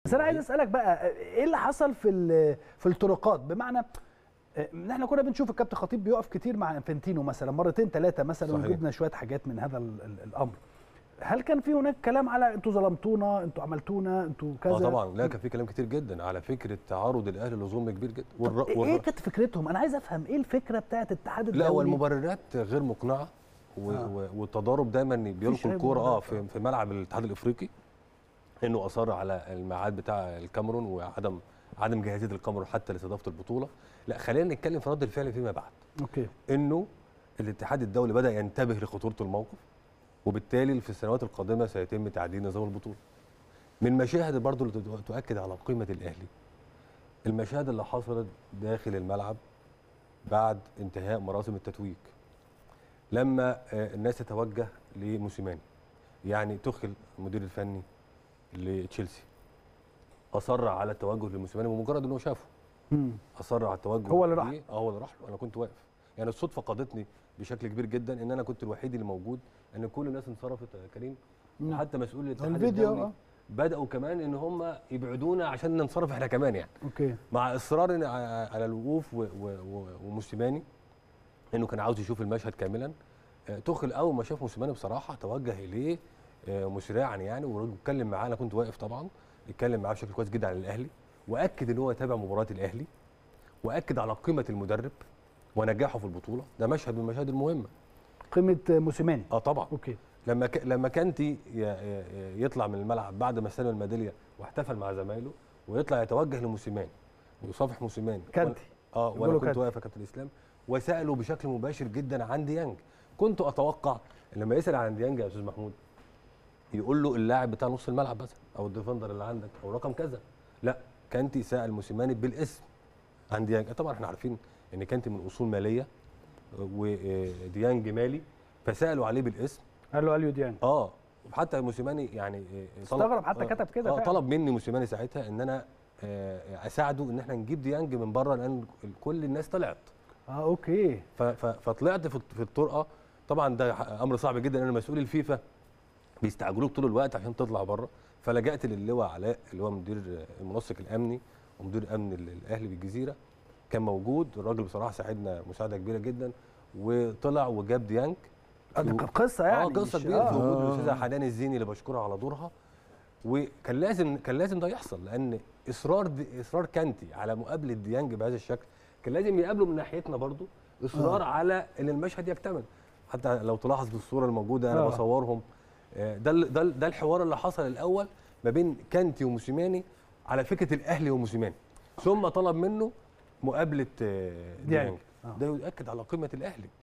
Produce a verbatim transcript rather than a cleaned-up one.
بس انا عايز اسالك بقى ايه اللي حصل في في الطرقات؟ بمعنى ان احنا كنا بنشوف الكابتن خطيب بيقف كتير مع انفانتينو مثلا مرتين ثلاثه مثلا، وجبنا شويه حاجات من هذا الامر. هل كان في هناك كلام على انتوا ظلمتونا، انتوا عملتونا، انتوا كذا؟ اه طبعا، لا كان في كلام كتير جدا على فكره تعرض الاهلي لظلم كبير جدا. والر... ايه والر... كانت فكرتهم؟ انا عايز افهم ايه الفكره بتاعت الاتحاد الدولي. لا، والمبررات غير مقنعه و... آه. والتضارب دايما بيلقوا الكوره اه في... في ملعب الاتحاد الافريقي، انه اصر على الميعاد بتاع الكاميرون وعدم عدم جاهزيه الكاميرون حتى لاستضافه البطوله. لا، خلينا نتكلم في رد الفعل فيما بعد. اوكي. انه الاتحاد الدولي بدا ينتبه لخطوره الموقف، وبالتالي في السنوات القادمه سيتم تعديل نظام البطوله. من المشاهد برضو اللي تؤكد على قيمه الاهلي المشاهد اللي حصلت داخل الملعب بعد انتهاء مراسم التتويج، لما الناس تتوجه لموسيماني. يعني تخل المدير الفني لتشيلسي اصر على التوجه لموسيماني بمجرد انه شافه. امم اصر على التوجه. هو اللي راح اه هو اللي راح له. انا كنت واقف، يعني الصدفه قادتني بشكل كبير جدا ان انا كنت الوحيد اللي موجود، ان كل الناس انصرفت يا كريم. وحتى مسؤول الاتحاد الدولي آه. بداوا كمان ان هم يبعدونا عشان ننصرف احنا كمان، يعني اوكي، مع اصرار على الوقوف وموسيماني انه كان عاوز يشوف المشهد كاملا. تخل اول ما شاف موسيماني بصراحه توجه اليه مسرعا يعني، واتكلم معاه. انا كنت واقف طبعا، اتكلم معاه بشكل كويس جدا عن الاهلي، واكد ان هو يتابع مباريات الاهلي، واكد على قيمه المدرب ونجاحه في البطوله. ده مشهد من المشاهد المهمه. قيمه موسيماني اه طبعا. اوكي. لما ك... لما كانتي يطلع من الملعب بعد ما استلم الميداليه واحتفل مع زمايله، ويطلع يتوجه لموسيماني ويصافح موسيماني. كانتي اه وانا كنت واقف يا كابتن اسلام، وساله بشكل مباشر جدا عن ديانج. كنت اتوقع لما يسال عن ديانج يا استاذ محمود يقول له اللاعب بتاع نص الملعب مثلا، او الديفندر اللي عندك، او رقم كذا. لا، كانتي سال موسيماني بالاسم عن ديانج. طبعا احنا عارفين ان كانتي من اصول ماليه وديانج مالي، فسالوا عليه بالاسم، قال له اليو ديانج. اه وحتى موسيماني يعني استغرب حتى آه كتب كده. آه طلب مني موسيماني ساعتها ان انا آه اساعده ان احنا نجيب ديانج من بره، لان كل الناس طلعت. اه اوكي. فطلعت في الطرقه. طبعا ده امر صعب جدا، ان مسؤول الفيفا بيستعجلوك طول الوقت عشان تطلع بره. فلجأت للواء علاء اللي هو مدير المنسق الامني ومدير امن الاهلي بالجزيره، كان موجود. الراجل بصراحه ساعدنا مساعده كبيره جدا، وطلع وجاب ديانج. اه ده كانت قصه يعني. اه قصه كبيره آه. في وجود الاستاذه حنان الزيني اللي بشكرها على دورها. وكان لازم كان لازم ده يحصل، لان اصرار دي اصرار كانتي على مقابله ديانج بهذا الشكل كان لازم يقابله من ناحيتنا برضو اصرار آه. على ان المشهد يكتمل. حتى لو تلاحظ في الصوره الموجوده انا آه. بصورهم، ده ده ده الحوار اللي حصل الاول ما بين كانتي وموسيماني على فكره الاهلي وموسيماني، ثم طلب منه مقابله ديانج. ده يؤكد على قيمه الاهلي.